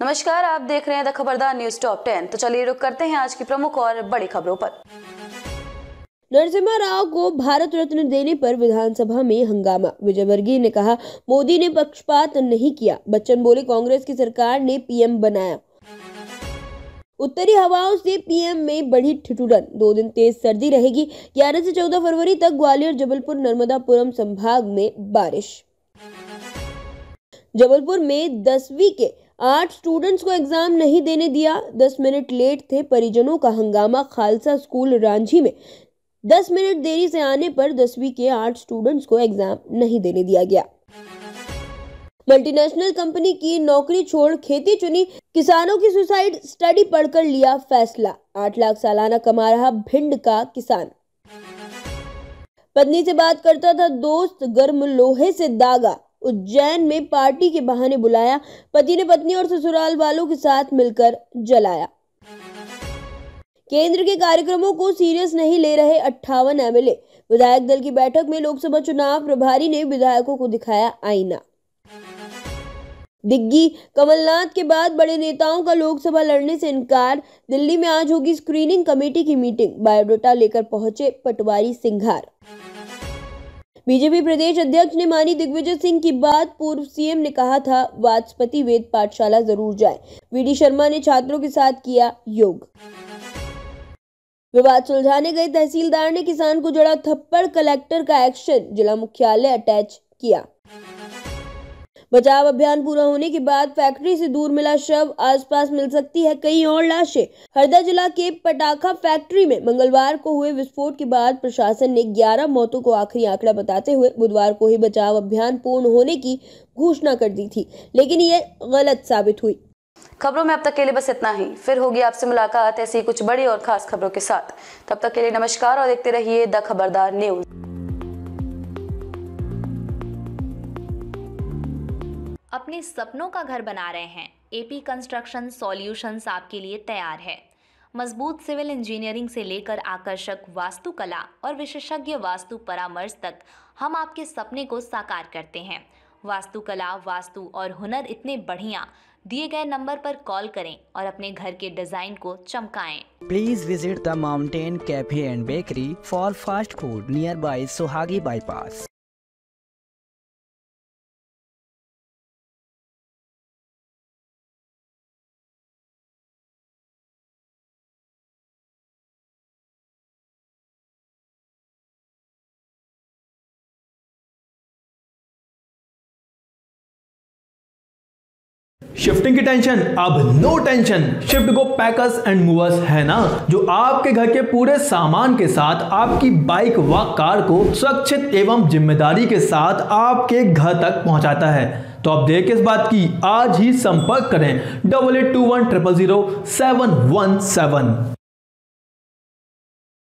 नमस्कार, आप देख रहे हैं द खबरदार न्यूज टॉप 10। तो चलिए रुक करते हैं आज की प्रमुख और बड़ी खबरों पर। नरसिम्हा राव को भारत रत्न देने पर विधानसभा में हंगामा। विजयवर्गीय ने कहा, मोदी ने पक्षपात नहीं किया। बच्चन बोले, कांग्रेस की सरकार ने पीएम बनाया। उत्तरी हवाओं से पीएम में बढ़ी ठिठुरन। 2 दिन तेज सर्दी रहेगी। 11 से 14 फरवरी तक ग्वालियर, जबलपुर, नर्मदापुरम संभाग में बारिश। जबलपुर में 10वीं के 8 स्टूडेंट्स को एग्जाम नहीं देने दिया। 10 मिनट लेट थे, परिजनों का हंगामा। खालसा स्कूल रांझी में 10 मिनट देरी से आने पर 10वीं के 8 स्टूडेंट्स को एग्जाम नहीं देने दिया गया। मल्टीनेशनल कंपनी की नौकरी छोड़ खेती चुनी। किसानों की सुसाइड स्टडी पढ़कर लिया फैसला। 8 लाख सालाना कमा रहा भिंड का किसान। पत्नी से बात करता था दोस्त, गर्म लोहे से दागा। उज्जैन में पार्टी के बहाने बुलाया। पति ने पत्नी और ससुराल वालों के साथ मिलकर जलाया। केंद्र के कार्यक्रमों को सीरियस नहीं ले रहे 58 एमएलए। विधायक दल की बैठक में लोकसभा चुनाव प्रभारी ने विधायकों को दिखाया आईना। दिग्गी कमलनाथ के बाद बड़े नेताओं का लोकसभा लड़ने से इनकार। दिल्ली में आज होगी स्क्रीनिंग कमेटी की मीटिंग। बायोडाटा लेकर पहुंचे पटवारी सिंघार। बीजेपी प्रदेश अध्यक्ष ने मानी दिग्विजय सिंह की बात। पूर्व सीएम ने कहा था वाचस्पति वेद पाठशाला जरूर जाए। वीडी शर्मा ने छात्रों के साथ किया योग। विवाद सुलझाने गए तहसीलदार ने किसान को जड़ा थप्पड़। कलेक्टर का एक्शन, जिला मुख्यालय अटैच किया। बचाव अभियान पूरा होने के बाद फैक्ट्री से दूर मिला शव। आसपास मिल सकती है कई और लाशें। हरदा जिला के पटाखा फैक्ट्री में मंगलवार को हुए विस्फोट के बाद प्रशासन ने 11 मौतों को आखिरी आंकड़ा बताते हुए बुधवार को ही बचाव अभियान पूर्ण होने की घोषणा कर दी थी, लेकिन ये गलत साबित हुई। खबरों में अब तक के लिए बस इतना ही। फिर होगी आपसे मुलाकात ऐसी कुछ बड़ी और खास खबरों के साथ। तब तक के लिए नमस्कार और देखते रहिए द खबरदार न्यूज। अपने सपनों का घर बना रहे हैं? एपी कंस्ट्रक्शन सॉल्यूशंस आपके लिए तैयार है। मजबूत सिविल इंजीनियरिंग से लेकर आकर्षक वास्तुकला और विशेषज्ञ वास्तु परामर्श तक हम आपके सपने को साकार करते हैं। वास्तुकला, वास्तु और हुनर इतने बढ़िया। दिए गए नंबर पर कॉल करें और अपने घर के डिजाइन को चमकाएं। Please visit the Mountain Cafe and Bakery for fast food nearby Sohagi Bypass. Shifting की टेंशन अब no tension. Shift go packers and movers है ना, जो आपके घर के पूरे सामान के साथ आपकी बाइक व कार को सुरक्षित एवं जिम्मेदारी के साथ आपके घर तक पहुंचाता है। तो अब देर किस बात की, आज ही संपर्क करें 8821 000 717।